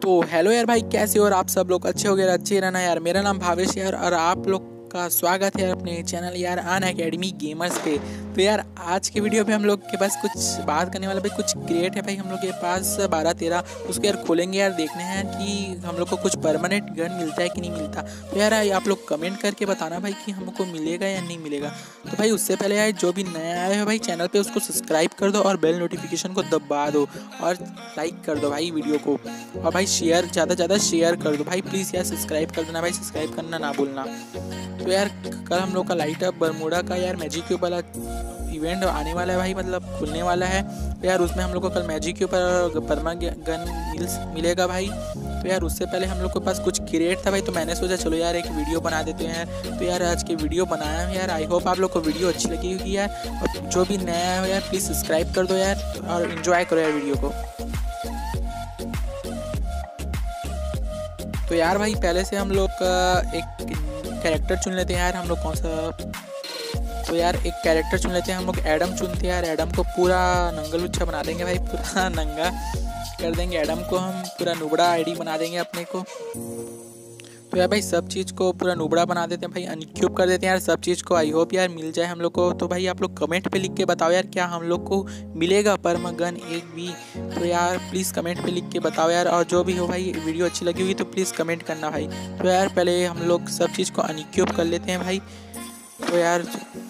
तो हेलो यार भाई, कैसे हो? और आप सब लोग अच्छे हो गए, अच्छे रहना यार। मेरा नाम भावेश है और आप लोग का स्वागत है अपने चैनल यार अनअकैडमी गेमर्स पे। तो यार आज के वीडियो पे हम लोग के पास कुछ बात करने वाला भाई, कुछ क्रिएट है भाई हम लोग के पास 12-13। उसको यार खोलेंगे यार, देखने हैं कि हम लोग को कुछ परमानेंट गन मिलता है कि नहीं मिलता। तो यार आप लोग कमेंट करके बताना भाई कि हमको मिलेगा या नहीं मिलेगा। तो भाई उससे पहले यार जो भी नया आया है भाई चैनल पे, उसको सब्सक्राइब कर दो और बेल नोटिफिकेशन को दबा दो और लाइक कर दो भाई वीडियो को। और भाई शेयर, ज़्यादा ज़्यादा शेयर कर दो भाई प्लीज़ यार। सब्सक्राइब कर देना भाई, सब्सक्राइब करना ना भूलना। तो यार कल हम लोग का लाइट अप बरमूडा का यार मैजिक क्यूब वाला इवेंट आने वाला है भाई, मतलब खुलने वाला है। तो यार उसमें हम लोग को कल मैजिक क्यूब पर परमा गन मिलेगा भाई। तो यार उससे पहले हम लोग के पास कुछ क्रिएट था भाई, तो मैंने सोचा चलो यार एक वीडियो बना देते हैं यार। तो यार आज की वीडियो बनाया है यार। आई होप आप लोग को वीडियो अच्छी लगी होगी यार। और जो भी नया है यार प्लीज़ सब्सक्राइब कर दो यार और इन्जॉय करो यार वीडियो को। तो यार भाई पहले से हम लोग एक कैरेक्टर चुन लेते हैं यार। हम लोग कौन सा, तो यार एक कैरेक्टर चुन लेते हैं हम लोग। एडम चुनते हैं यार। एडम को पूरा नंगल उच्छा बना देंगे भाई, पूरा नंगा कर देंगे एडम को। हम पूरा नुबड़ा आईडी बना देंगे अपने को। तो यार भाई सब चीज़ को पूरा नुबड़ा बना देते हैं भाई, अनक्यूब कर देते हैं यार सब चीज़ को। आई होप यार मिल जाए हम लोग को। तो भाई आप लोग कमेंट पे लिख के बताओ यार, क्या हम लोग को मिलेगा परमागन एक भी? तो यार प्लीज़ कमेंट पे लिख के बताओ यार। और जो भी हो भाई वीडियो अच्छी लगी होगी तो प्लीज़ कमेंट करना भाई। तो यार पहले हम लोग सब चीज़ को अनक्यूब कर लेते हैं भाई। तो यार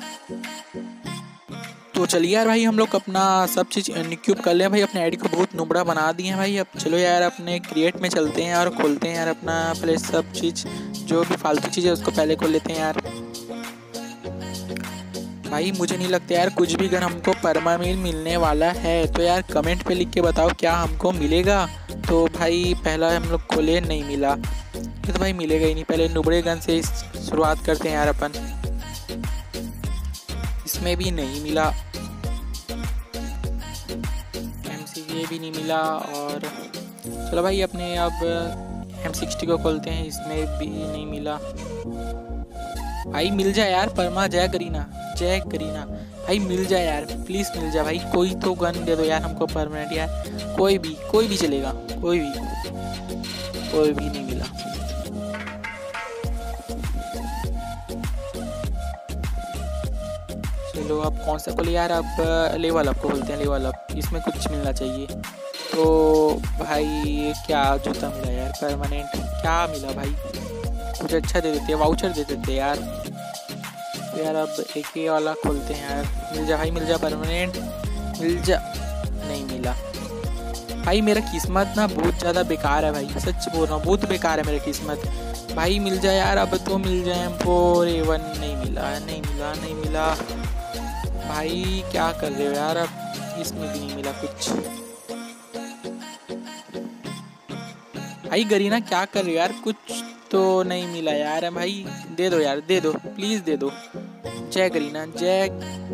तो चलिए यार भाई हम लोग अपना सब चीज़ अनक्यूब कर लें भाई। अपने आईडी को बहुत नुबड़ा बना दिए हैं भाई। अब चलो यार अपने क्रिएट में चलते हैं और खोलते हैं यार अपना पहले सब चीज़, जो भी फालतू चीज़ है उसको पहले खोल लेते हैं यार। भाई मुझे नहीं लगता यार कुछ भी गन हमको परमानेंट मिलने वाला है। तो यार कमेंट पे लिख के बताओ क्या हमको मिलेगा। तो भाई पहला हम लोग खोले, नहीं मिला। ये तो भाई मिलेगा ही नहीं। पहले नुबड़े गन से शुरुआत करते हैं यार अपन। इसमें भी नहीं मिला, ये भी नहीं मिला। और चलो भाई अपने अब M60 को खोलते हैं। इसमें भी नहीं मिला। भाई मिल जाए यार परमा, जय करीना, जय करीना भाई मिल जाए यार प्लीज़ मिल जाए भाई। कोई तो गन दे दो यार हमको परमानेंट यार। कोई भी चलेगा, कोई भी नहीं मिला। चलो अब कौन सा खोले यार? अब लेवल अप को खोलते हैं। लेवल अप, इसमें कुछ मिलना चाहिए। तो भाई क्या जूता मिला यार परमानेंट? क्या मिला भाई? कुछ अच्छा दे देते, वाउचर दे देते यार। तो यार अब एक ही वाला खोलते हैं यार। मिल जा भाई, मिल जा परमानेंट, मिल जा। नहीं मिला भाई। मेरा किस्मत ना बहुत ज़्यादा बेकार है भाई, सच बोल रहा हूँ, बहुत बेकार है मेरी किस्मत भाई। मिल जाए यार अब तो मिल जाए हमको। A1 नहीं मिला भाई। क्या कर रहे हो यार? अब इसमें भी नहीं मिला कुछ भाई। गरीना क्या कर रहे हो यार? कुछ तो नहीं मिला यार भाई। दे दो यार, दे दो प्लीज़, दे दो। जय गरीना, जय।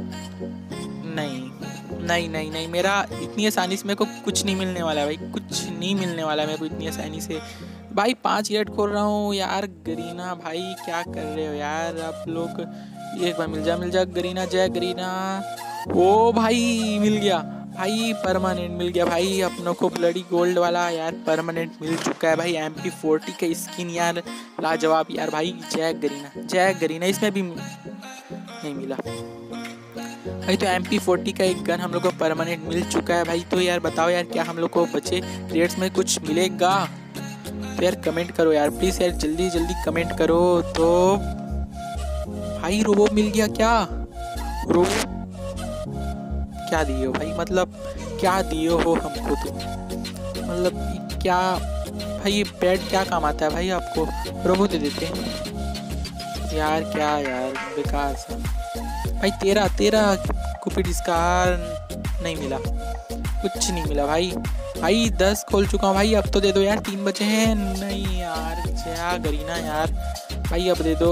नहीं मेरा इतनी आसानी से मेरे को कुछ नहीं मिलने वाला है भाई। कुछ नहीं मिलने वाला है मेरे को इतनी आसानी से भाई। 5 गेट खोल रहा हूँ यार। गरीना भाई क्या कर रहे हो यार आप लोग? एक बार मिल जा गरीना, जय गरीना। ओ भाई मिल गया भाई, परमानेंट मिल गया भाई अपनों को। ब्लडी गोल्ड वाला यार परमानेंट मिल चुका है भाई। MP40 का स्किन यार लाजवाब यार भाई। जय गरीना इसमें भी नहीं मिला भाई। तो MP40 का एक गन हम लोग को परमानेंट मिल चुका है भाई। तो यार बताओ यार क्या हम लोग को बचे क्रिएट्स में कुछ मिलेगा? तो यार कमेंट करो यार प्लीज़ यार, जल्दी कमेंट करो। तो भाई रोबो मिल गया क्या? रोबो क्या दिए हो भाई? मतलब क्या दिए हो हमको तुम? मतलब क्या भाई, ये पेड क्या काम आता है भाई आपको? रोबो दे देते यार। क्या यार बेकार सा भाई। तेरा कुपिड स्कार नहीं मिला, कुछ नहीं मिला भाई। 10 खोल चुका हूँ भाई। अब तो दे दो यार, 3 बचे हैं। नहीं यार क्या गरीना यार भाई, अब दे दो।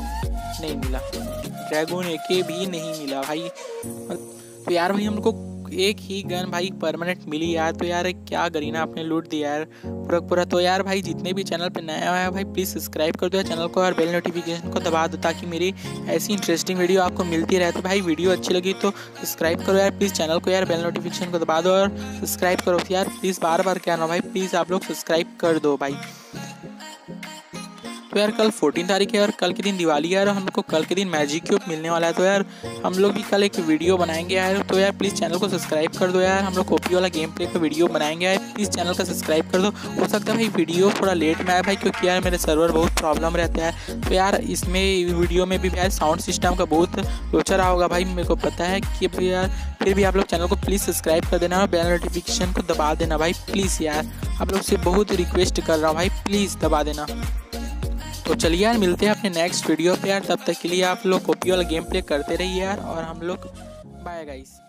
नहीं मिला। ड्रैगन AK भी नहीं मिला भाई। तो यार भाई हमको एक ही गन भाई परमानेंट मिली यार। तो यार क्या गरीना आपने लूट दिया यार पूरा पूरा। तो यार भाई जितने भी चैनल पे नया है भाई प्लीज़ सब्सक्राइब कर दो यार चैनल को और बेल नोटिफिकेशन को दबा दो ताकि मेरी ऐसी इंटरेस्टिंग वीडियो आपको मिलती रहे। तो भाई वीडियो अच्छी लगी तो सब्सक्राइब करो यार प्लीज़ चैनल को यार, बेल नोटिफिकेशन को दबा दो और सब्सक्राइब करो यार प्लीज़। बार बार क्या ना भाई, प्लीज़ आप लोग सब्सक्राइब कर दो भाई। तो यार कल 14 तारीख है और कल के दिन दिवाली है और हम लोग को कल के दिन मैजिक क्यूब मिलने वाला है। तो यार हम लोग भी कल एक वीडियो बनाएंगे यार। तो यार प्लीज़ चैनल को सब्सक्राइब कर दो यार, हम लोग कॉपी वाला गेम प्ले का वीडियो बनाएंगे यार, प्लीज़ चैनल का सब्सक्राइब कर दो। हो सकता है भाई वीडियो थोड़ा लेट में आया भाई क्योंकि यार मेरे सर्वर बहुत प्रॉब्लम रहता है। तो यार इसमें वीडियो में भी यार साउंड सिस्टम का बहुत लोचा रहा होगा भाई, मेरे को पता है कि यार फिर भी आप लोग चैनल को प्लीज़ सब्सक्राइब कर देना और बेल नोटिफिकेशन को दबा देना भाई प्लीज़ यार। आप लोग से बहुत रिक्वेस्ट कर रहा हूँ भाई प्लीज़ दबा देना। तो चलिए यार मिलते हैं अपने नेक्स्ट वीडियो पे यार, तब तक के लिए आप लोग कॉपी वाला गेम प्ले करते रहिए यार और हम लोग बाय गाइस।